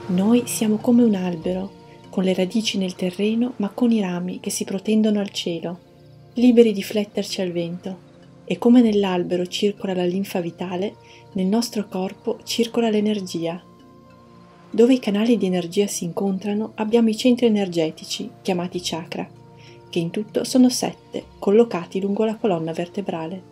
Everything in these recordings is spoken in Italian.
Noi siamo come un albero, con le radici nel terreno ma con i rami che si protendono al cielo, liberi di fletterci al vento. E come nell'albero circola la linfa vitale, nel nostro corpo circola l'energia. Dove i canali di energia si incontrano abbiamo i centri energetici, chiamati chakra, che in tutto sono 7, collocati lungo la colonna vertebrale.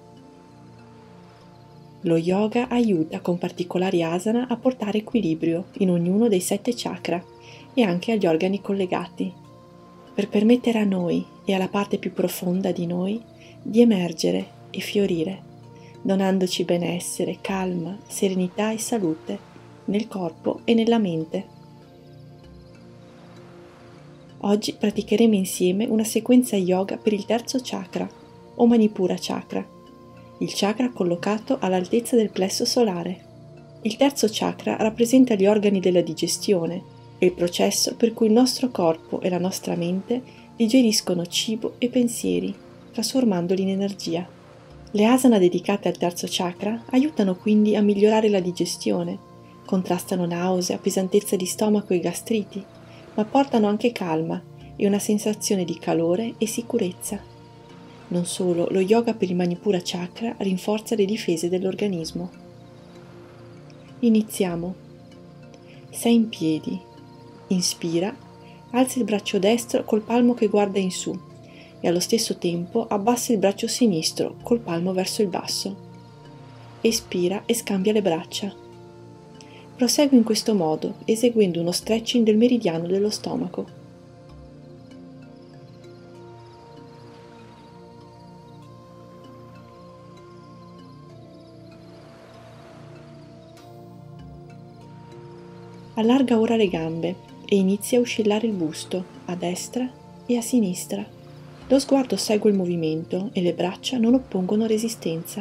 Lo yoga aiuta con particolari asana a portare equilibrio in ognuno dei 7 chakra e anche agli organi collegati, per permettere a noi e alla parte più profonda di noi di emergere e fiorire, donandoci benessere, calma, serenità e salute nel corpo e nella mente. Oggi praticheremo insieme una sequenza yoga per il terzo chakra, o Manipura chakra, il chakra collocato all'altezza del plesso solare. Il terzo chakra rappresenta gli organi della digestione e il processo per cui il nostro corpo e la nostra mente digeriscono cibo e pensieri, trasformandoli in energia. Le asana dedicate al terzo chakra aiutano quindi a migliorare la digestione, contrastano nausea, pesantezza di stomaco e gastriti, ma portano anche calma e una sensazione di calore e sicurezza. Non solo, lo yoga per il Manipura chakra rinforza le difese dell'organismo. Iniziamo. Sei in piedi. Inspira, alza il braccio destro col palmo che guarda in su e allo stesso tempo abbassa il braccio sinistro col palmo verso il basso. Espira e scambia le braccia. Prosegui in questo modo, eseguendo uno stretching del meridiano dello stomaco. Allarga ora le gambe e inizia a oscillare il busto a destra e a sinistra. Lo sguardo segue il movimento e le braccia non oppongono resistenza.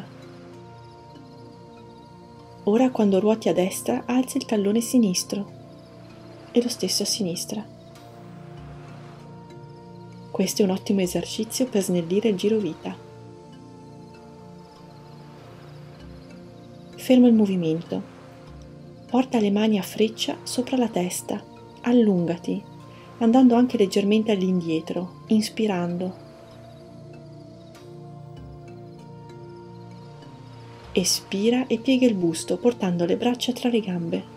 Ora quando ruoti a destra alza il tallone sinistro e lo stesso a sinistra. Questo è un ottimo esercizio per snellire il girovita. Ferma il movimento. Porta le mani a freccia sopra la testa, allungati, andando anche leggermente all'indietro, inspirando. Espira e piega il busto portando le braccia tra le gambe.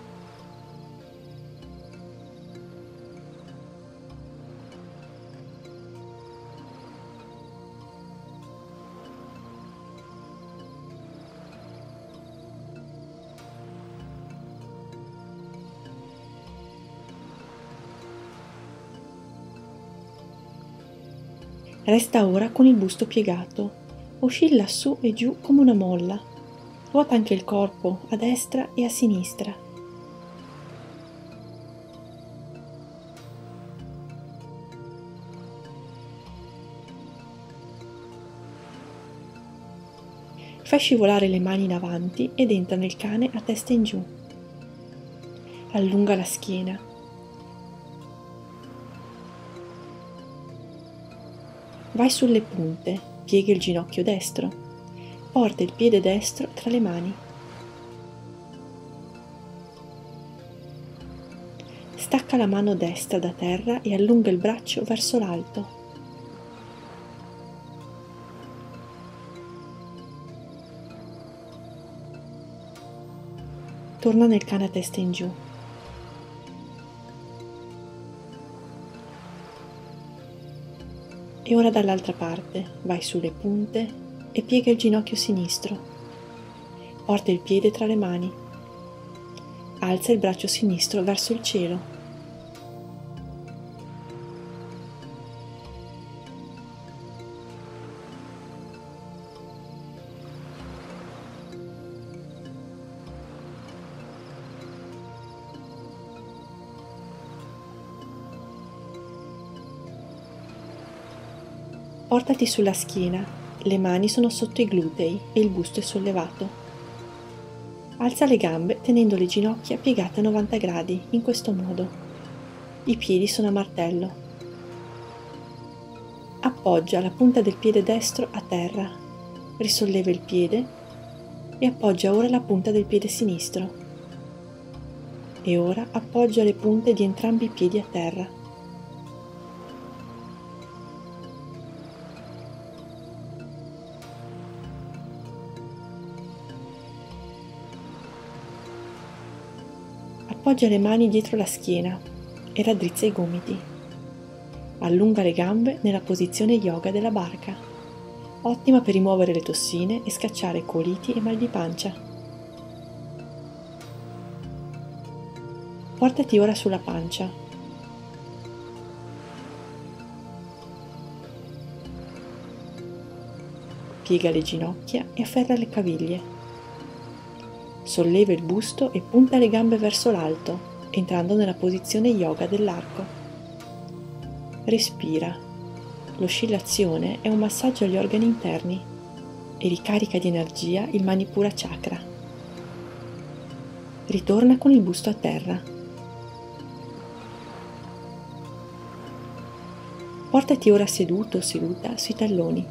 Resta ora con il busto piegato, oscilla su e giù come una molla, ruota anche il corpo a destra e a sinistra. Fai scivolare le mani in avanti ed entra nel cane a testa in giù. Allunga la schiena. Vai sulle punte, piega il ginocchio destro, porta il piede destro tra le mani. Stacca la mano destra da terra e allunga il braccio verso l'alto. Torna nel cane a testa in giù. E ora dall'altra parte, vai sulle punte e piega il ginocchio sinistro. Porta il piede tra le mani. Alza il braccio sinistro verso il cielo. Portati sulla schiena, le mani sono sotto i glutei e il busto è sollevato. Alza le gambe tenendo le ginocchia piegate a 90 gradi, in questo modo. I piedi sono a martello. Appoggia la punta del piede destro a terra, risolleva il piede e appoggia ora la punta del piede sinistro. E ora appoggia le punte di entrambi i piedi a terra. Appoggia le mani dietro la schiena e raddrizza i gomiti. Allunga le gambe nella posizione yoga della barca, ottima per rimuovere le tossine e scacciare coliti e mal di pancia. Portati ora sulla pancia. Piega le ginocchia e afferra le caviglie. Solleva il busto e punta le gambe verso l'alto, entrando nella posizione yoga dell'arco. Respira. L'oscillazione è un massaggio agli organi interni e ricarica di energia il Manipura Chakra. Ritorna con il busto a terra. Portati ora seduto o seduta sui talloni.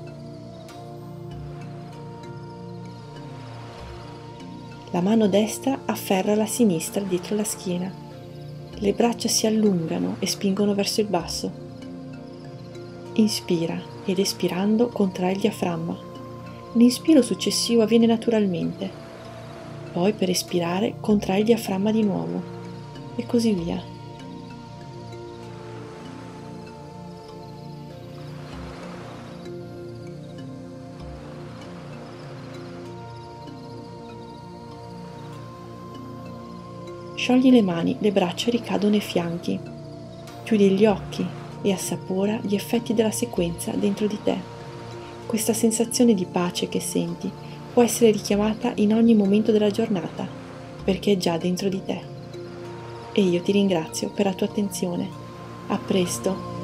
La mano destra afferra la sinistra dietro la schiena. Le braccia si allungano e spingono verso il basso. Inspira ed espirando contrai il diaframma. L'inspiro successivo avviene naturalmente. Poi per espirare contrai il diaframma di nuovo. E così via. Sciogli le mani, le braccia ricadono ai fianchi. Chiudi gli occhi e assapora gli effetti della sequenza dentro di te. Questa sensazione di pace che senti può essere richiamata in ogni momento della giornata, perché è già dentro di te. E io ti ringrazio per la tua attenzione. A presto!